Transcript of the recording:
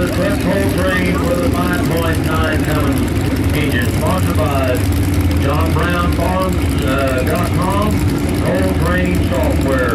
the truck Coaltrain with a 5.9 Cummins engine, sponsored by JohnBrownFarms.com, Coaltrain Software.